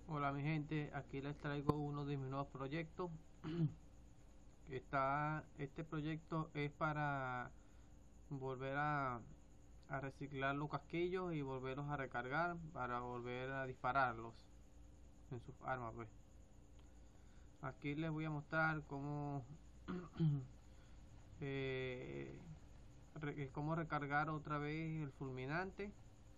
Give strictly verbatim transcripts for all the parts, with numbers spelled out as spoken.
Hola mi gente, aquí les traigo uno de mis nuevos proyectos. Está, este proyecto es para volver a, a reciclar los casquillos y volverlos a recargar para volver a dispararlos en sus armas, pues. Aquí les voy a mostrar cómo eh, re- cómo recargar otra vez el fulminante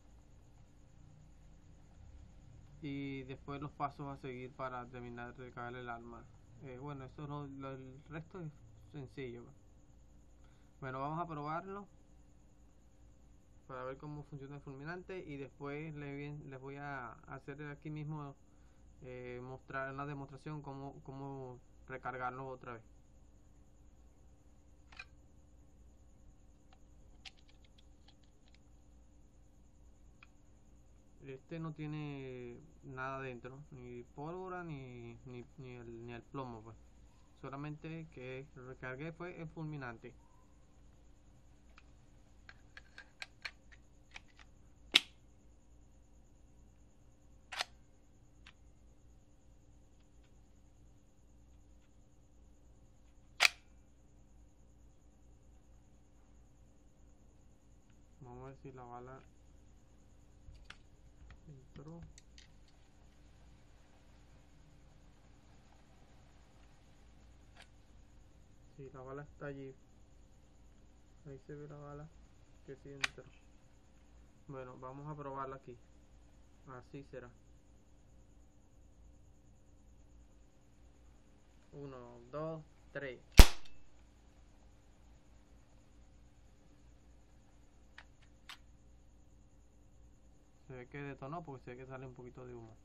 y después los pasos a seguir para terminar de recargar el arma. Eh, bueno, eso lo, lo- el resto es sencillo, pues. Bueno, vamos a probarlo para ver cómo funciona el fulminante y después les, les voy a hacer aquí mismo eh, mostrar una demostración cómo, cómo recargarlo otra vez. Este no tiene nada dentro, ni pólvora ni, ni, ni, el, ni el plomo, pues. Solamente que recargué fue el fulminante. Vamos a ver si la bala entró. Si la bala está allí, ahí se ve la bala que sí entró. Bueno, vamos a probarla aquí. Así será. Uno, dos, tres. Se ve que detonó porque se ve que sale un poquito de humo.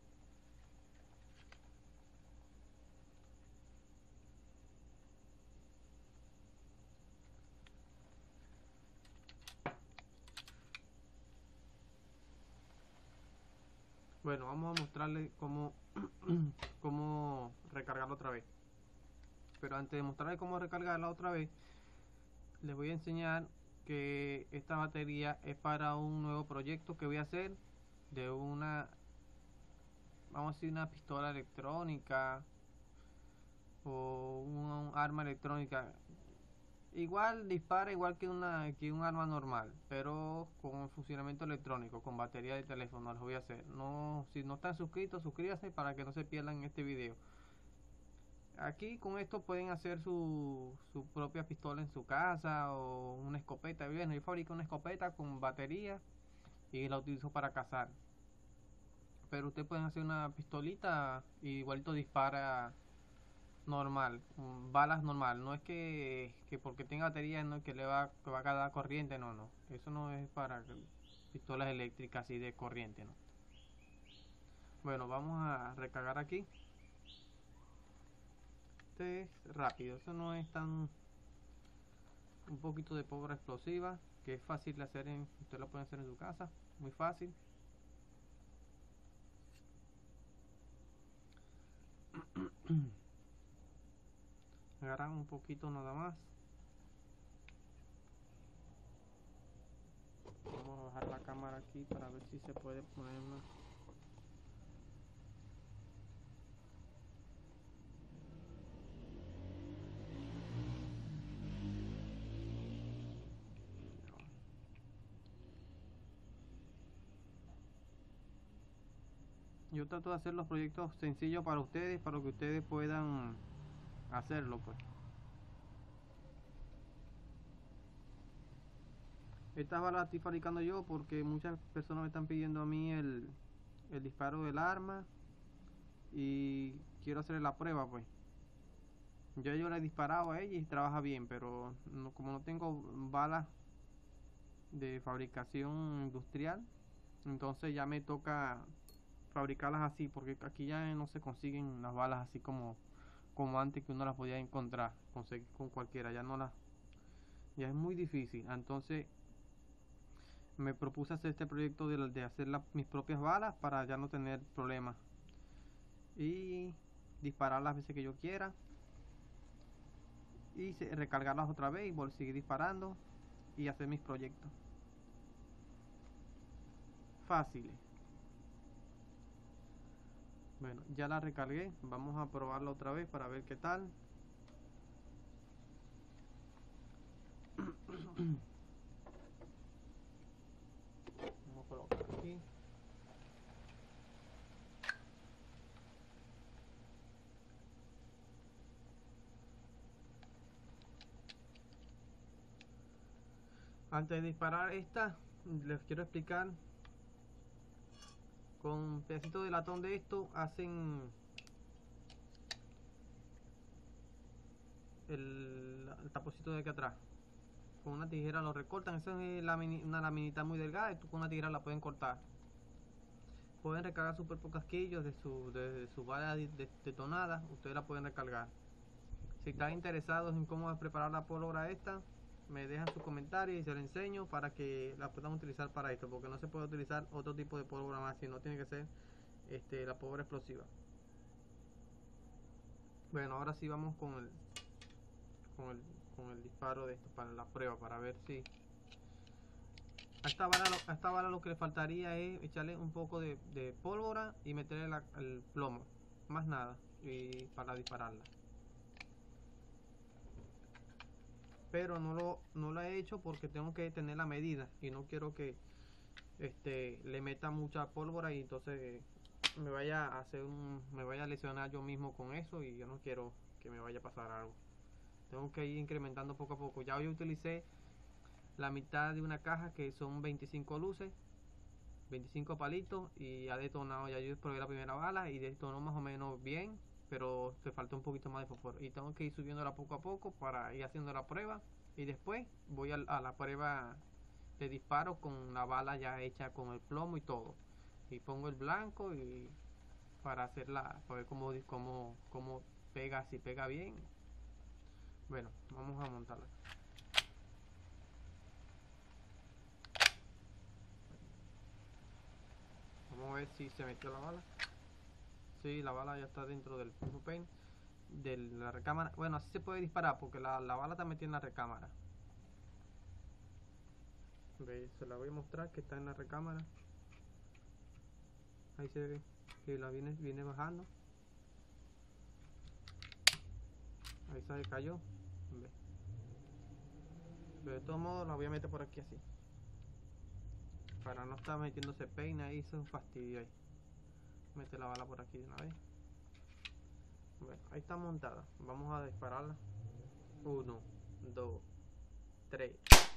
Bueno, vamos a mostrarle cómo, cómo recargarlo otra vez. Pero antes de mostrarles cómo recargarla otra vez, les voy a enseñar que esta batería es para un nuevo proyecto que voy a hacer de una, vamos a decir, una pistola electrónica o un arma electrónica. Igual dispara igual que una que un arma normal, pero con funcionamiento electrónico, con batería de teléfono. Lo voy a hacer. No, si no están suscritos, suscríbanse para que no se pierdan este video. Aquí con esto pueden hacer su, su propia pistola en su casa o una escopeta. Bien, yo fabrico una escopeta con batería y la utilizo para cazar. Pero ustedes pueden hacer una pistolita y igualito dispara normal, balas normal. No es que, que porque tenga batería no es que le va, que va a dar corriente, no, no. Eso no es para pistolas eléctricas así de corriente, no. Bueno, vamos a recargar aquí. Este es rápido, eso no es tan. Un poquito de pólvora explosiva, que es fácil de hacer, en, usted lo puede hacer en su casa, muy fácil. Agarran un poquito nada más. Vamos a bajar la cámara aquí para ver si se puede poner una. Yo trato de hacer los proyectos sencillos para ustedes, para que ustedes puedan hacerlo, pues. Estas balas las estoy fabricando yo porque muchas personas me están pidiendo a mí el, el disparo del arma y quiero hacer la prueba, pues. Ya yo le he disparado a ella y trabaja bien, pero no, como no tengo balas de fabricación industrial, entonces ya me toca fabricarlas así, porque aquí ya no se consiguen las balas así como como antes, que uno las podía encontrar, conseguir con cualquiera, ya no las, ya es muy difícil. Entonces me propuse hacer este proyecto de, de hacer la, mis propias balas para ya no tener problemas y disparar las veces que yo quiera y se, recargarlas otra vez y volver a seguir disparando y hacer mis proyectos fáciles. Bueno, ya la recargué, vamos a probarla otra vez para ver qué tal. Vamos a colocar aquí. Antes de disparar esta, les quiero explicar. Con pedacitos de latón de esto hacen el, el taponcito de aquí atrás. Con una tijera lo recortan. Esa es la mini, una laminita muy delgada y tú con una tijera la pueden cortar. Pueden recargar sus propios casquillos de su, de, de su bala de, de, detonada. Ustedes la pueden recargar. Si están interesados en cómo preparar la pólvora esta, me dejan sus comentarios y se la enseño para que la puedan utilizar para esto, porque no se puede utilizar otro tipo de pólvora más, sino tiene que ser este, la pólvora explosiva. Bueno, ahora sí vamos con el con el, con el disparo de esto para la prueba, para ver si a esta bala, a esta bala lo que le faltaría es echarle un poco de, de pólvora y meterle la, el plomo, más nada, y para dispararla. Pero no lo, no lo he hecho porque tengo que tener la medida y no quiero que este, le meta mucha pólvora y entonces me vaya a hacer un, me vaya a lesionar yo mismo con eso, y yo no quiero que me vaya a pasar algo. Tengo que ir incrementando poco a poco. Ya hoy utilicé la mitad de una caja que son veinticinco luces, veinticinco palitos, y ha detonado. Ya yo probé la primera bala y detonó más o menos bien, pero se falta un poquito más de fósforo y tengo que ir subiéndola poco a poco para ir haciendo la prueba, y después voy a, a la prueba de disparo con la bala ya hecha con el plomo y todo, y pongo el blanco y para hacerla, para ver cómo, cómo, cómo pega, si pega bien. Bueno, vamos a montarla. Vamos a ver si se metió la bala. Sí, la bala ya está dentro del punto pain de la recámara. Bueno, así se puede disparar porque la, la bala está metida en la recámara. ¿Veis? Se la voy a mostrar que está en la recámara. Ahí se ve que la viene, viene bajando. Ahí se cayó. ¿Ve? Pero de todos modos la voy a meter por aquí así, para no estar metiéndose peina ahí, eso es un fastidio ahí. Mete la bala por aquí de una vez. Bueno, ahí está montada. Vamos a dispararla. Uno, dos, tres.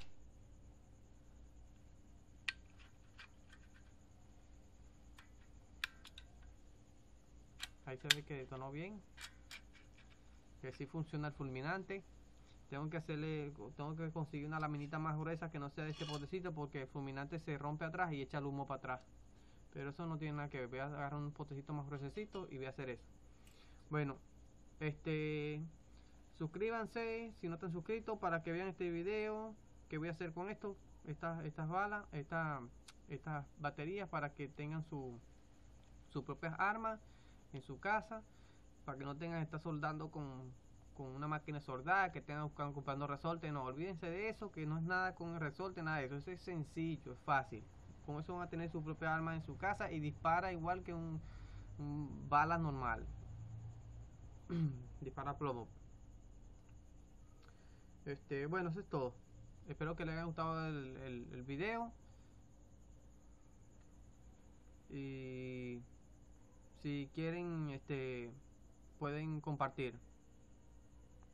Ahí se ve que detonó bien, que sí funciona el fulminante. Tengo que hacerle, tengo que conseguir una laminita más gruesa que no sea de este potecito, porque el fulminante se rompe atrás y echa el humo para atrás. Pero eso no tiene nada que ver. Voy a agarrar un potecito más gruesecito y voy a hacer eso. Bueno, este, suscríbanse si no están suscritos para que vean este video que voy a hacer con esto, estas, estas balas, esta, estas baterías, para que tengan su, sus propias armas en su casa, para que no tengan que estar soldando con, con una máquina de soldar, que tengan comprando resorte. No, olvídense de eso, que no es nada con el resorte, nada de eso. Eso es sencillo, es fácil. Con eso van a tener su propia arma en su casa y dispara igual que un, un bala normal. Dispara plomo. Este, bueno, eso es todo. Espero que les haya gustado el, el, el video. Y si quieren, este, pueden compartir.